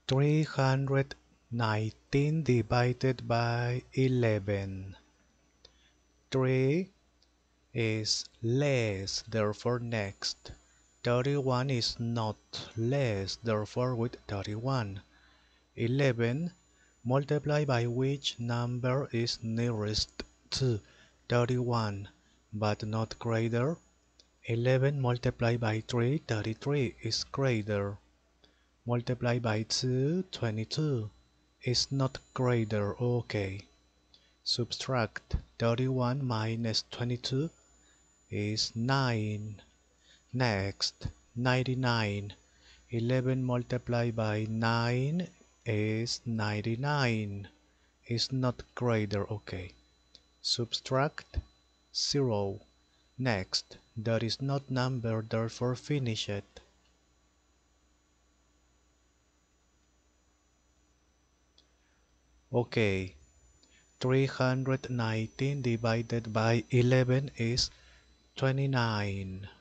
319 divided by 11. 3 is less, therefore next. 31 is not less, therefore with 31. 11 multiplied by which number is nearest to 31 but not greater. 11 multiplied by 3, 33 is greater. Multiplied by 2, 22 is not greater. Okay. Subtract 31 minus 22 is 9. Next, 99. 11 multiplied by 9 is 99. Is not greater. Okay. Subtract 0. Next, that is not number, therefore finish it. Okay. 319 divided by 11 is 29.